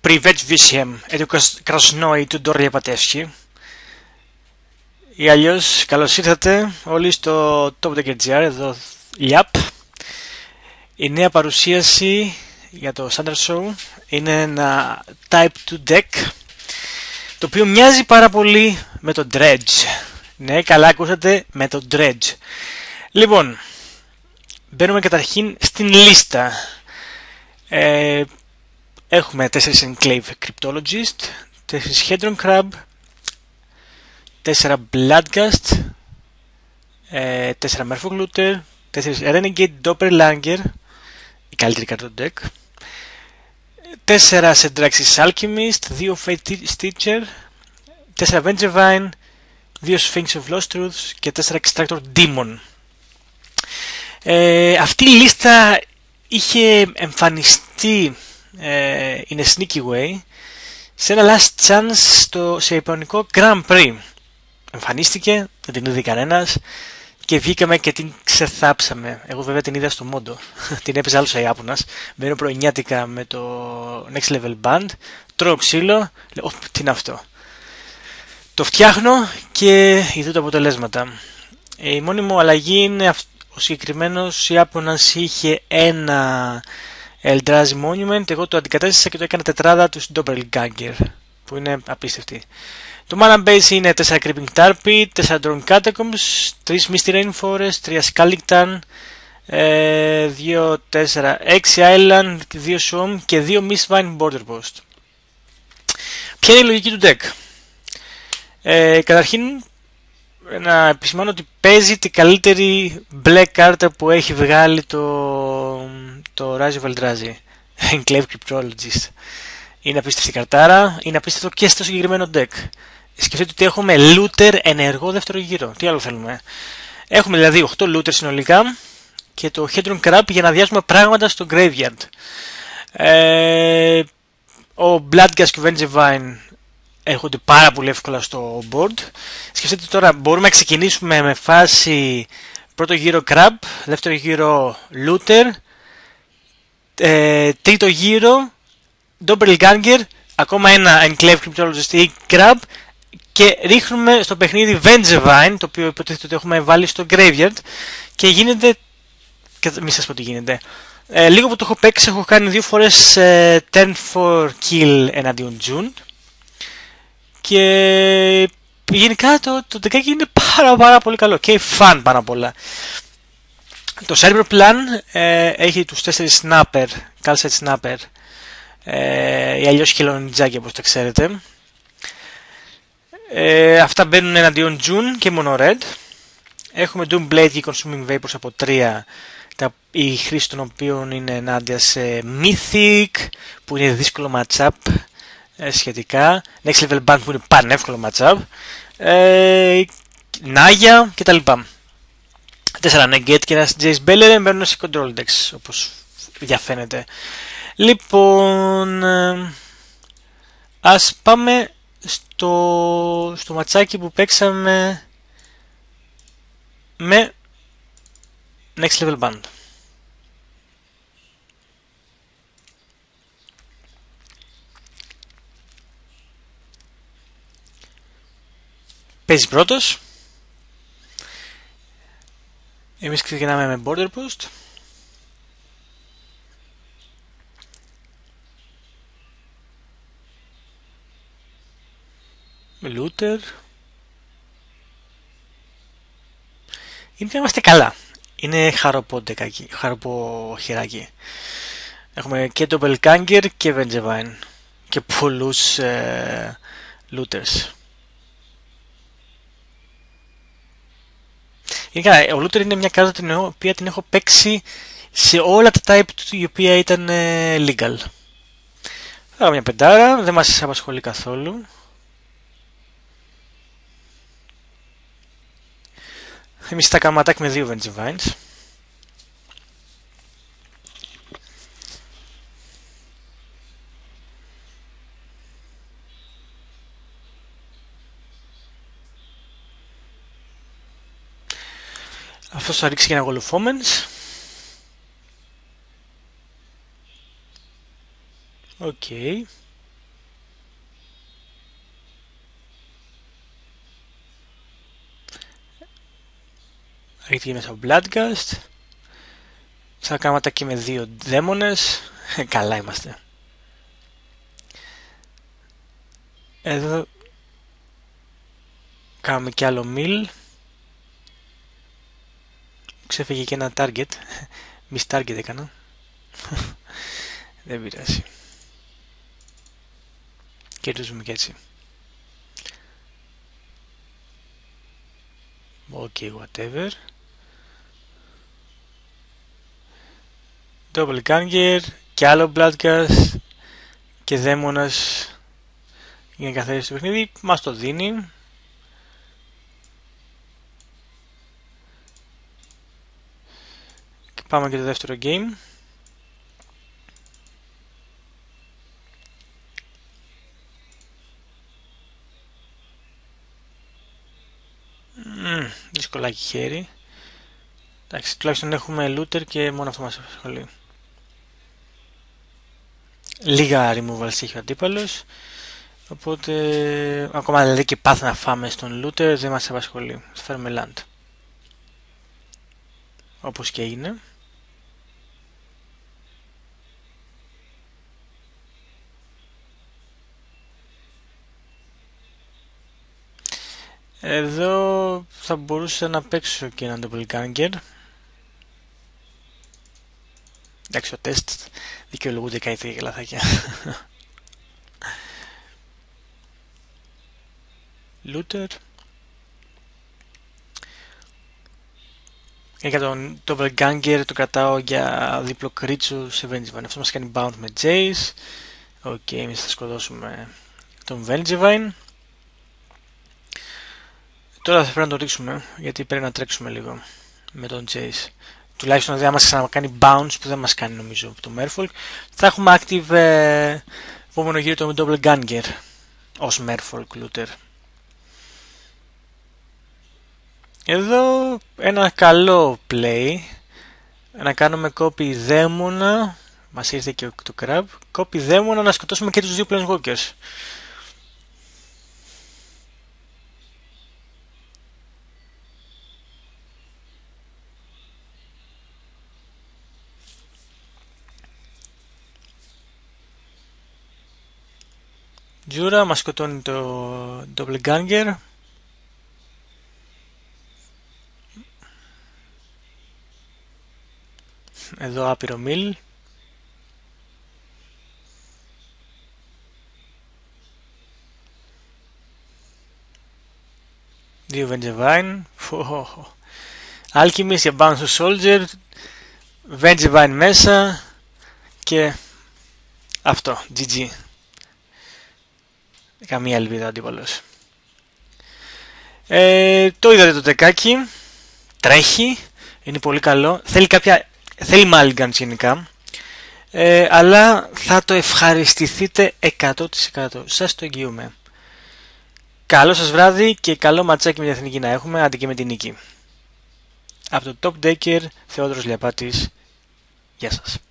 Привет всем, это Красной του Ντόρια Πατεύσκη. Ή αλλιώς, καλώς ήρθατε όλοι στο Top.gr, εδώ Λιάπ. Η νέα παρουσίαση για το Standard Show είναι ένα Type 2 deck, το οποίο μοιάζει πάρα πολύ με το Dredge. Ναι, καλά ακούσατε, με το Dredge. Λοιπόν, μπαίνουμε καταρχήν στην λίστα. Έχουμε 4 Enclave Cryptologist, 4 Hedron Crab, 4 Bloodgust, 4 Merfolk Looter, 4 Renegade Doppelganger, η καλύτερη κάρτα του deck, 4 Sendraxis Alchemist, 2 Fate Stitcher, 4 Vengevine, 2 Sphinx of Lost Truths και 4 Extractor Demon. Αυτή η λίστα είχε εμφανιστεί in a sneaky way σε ένα last chance σε ιαπωνικό Grand Prix. Εμφανίστηκε, δεν την είδε κανένας και βγήκαμε και την ξεθάψαμε. Εγώ βέβαια την είδα στο Μόντο. Την έπαιζε άλλος ο Ιάπωνας. Μπαίνω πρωινιάτικα με το Next Level Band, τρώω ξύλο, λέω τι είναι αυτό. Το φτιάχνω και είδω τα αποτελέσματα. Η μόνη μου αλλαγή είναι ο συγκεκριμένος Ιάπωνας είχε ένα Eldrazi Monument, εγώ το αντικατέστησα και το έκανα τετράδα του Doppelganger, που είναι απίστευτη. Το mana base είναι 4 Creeping Tarpy, 4 Drone Catacombs, 3 Misty Rainforest, 3 Scalictan, 2, 4, 6 Island, 2 Swamp και 2 Mistmine Border Post. Ποια είναι η λογική του deck? Καταρχήν να επισημάνω ότι παίζει την καλύτερη μπλε κάρτα που έχει βγάλει το Rise of Eldrazi, Enclave Cryptologist. Είναι απίστευτη καρτάρα, είναι απίστευτο και στο συγκεκριμένο deck. Σκεφτείτε ότι έχουμε looter ενεργό δεύτερο γύρο. Τι άλλο θέλουμε? Έχουμε δηλαδή 8 looter συνολικά και το Hedron Crab για να αδειάσουμε πράγματα στο graveyard. Ο Bloodgust και ο Vengevine έρχονται πάρα πολύ εύκολα στο board. Σκεφτείτε τώρα, μπορούμε να ξεκινήσουμε με φάση πρώτο γύρο Crab, δεύτερο γύρο Looter, τρίτο γύρο Doppelganger, ακόμα ένα Enclave Cryptologist ή Crab και ρίχνουμε στο παιχνίδι Vengevine, το οποίο υποτίθεται ότι έχουμε βάλει στο Graveyard και γίνεται, μη σας πω τι γίνεται. Λίγο που το έχω παίξει, έχω κάνει 2 φορές 10-4 kill εναντίον June και γενικά το deck είναι πάρα πολύ καλό και fun πάνω απ' όλα. Το Cyber Plan έχει τους 4 Snapper, Calcite Snapper ή αλλιώς χελονιτζάκι όπως τα ξέρετε. Αυτά μπαίνουν εναντίον June και μόνο Red. Έχουμε Doomblade και Consuming Vapors από 3, η χρήση των οποίων είναι ενάντια σε Mythic που είναι δύσκολο matchup σχετικά, Next Level Band που είναι πανεύκολο matchup, Naya κτλ. 4 Negate και ένα Jace Beleren μπαίνουν σε control decks όπως διαφαίνεται. Λοιπόν, ας πάμε στο ματσάκι που παίξαμε με Next Level Band. Παίζει πρώτος. Εμείς ξεκινάμε με Border Post. Με Looter. Είναι να είμαστε καλά. Είναι χαροπό χειράκι. Έχουμε και Doppelganger και Vengevine και πολλούς Looters. Γενικά, ο Looter είναι μια κάρτα την οποία την έχω παίξει σε όλα τα type του η οποία ήταν legal. Άρα μια πεντάρα, δεν μας απασχολεί καθόλου. Εμείς θα κάνουμε attack με 2 Vengevines. Αυτός θα ρίξει και ένα Golufomens. Οκ. Ρίχνει μέσα από Bloodgast. Θα κάνουμε ατακή με 2 δαίμονες. Καλά είμαστε. Εδώ κάνουμε κι άλλο mill. Ξέφυγε και ένα target. Miss target έκανα. Δεν πειράζει. Κερδίζουμε και έτσι. Ok, whatever. Doppelganger και άλλο Bloodgast και δαίμονας για να καθαρίσει το παιχνίδι. Μας το δίνει. Και πάμε και το δεύτερο game. Δυσκολάκι χέρι. Εντάξει, τουλάχιστον έχουμε looter και μόνο αυτό μας απασχολεί. Λίγα removals έχει ο αντίπαλος. Οπότε ακόμα δηλαδή και path να φάμε στον looter δεν μας απασχολεί. Θα φέρουμε land. Όπως και είναι. Εδώ θα μπορούσα να παίξω και έναν doppelganger. Εντάξει, ο τεστ δικαιολογούνται κάτι και λαθάκια. Looter. Και για τον doppelganger το κρατάω για δίπλο κρίτσο σε Vengevine. Αυτό μας κάνει bound με Jace. Ok, εμείς θα σκοτώσουμε τον Vengevine. Τώρα θα πρέπει να το ρίξουμε, γιατί πρέπει να τρέξουμε λίγο με τον Jace. Τουλάχιστον δεν μας ξανακάνει bounce που δεν μας κάνει νομίζω το Merfolk. Θα έχουμε active επόμενο γύρο το doppelganger ως Merfolk looter. Εδώ ένα καλό play. Να κάνουμε copy δαίμονα. Μας ήρθε και το crab. Copy δαίμονα να σκοτώσουμε και τους δύο planeswalkers. Τζούρα μας σκοτώνει το doppelganger. Εδώ άπειρο mill. Δύο Vengevine. Alchemist για bounce soldier. Vengevine μέσα. Και αυτό. GG. Καμία ελπίδα ο αντίπαλος. Το είδατε το τεκάκι. Τρέχει. Είναι πολύ καλό. Θέλει mulligans γενικά. Αλλά θα το ευχαριστηθείτε 100%. Σας το εγγυούμε. Καλό σας βράδυ και καλό ματσάκι με την Εθνική να έχουμε, άντε και με την νίκη. Από το Top Decker, Θεόδωρος Λιαπάτης. Γεια σας.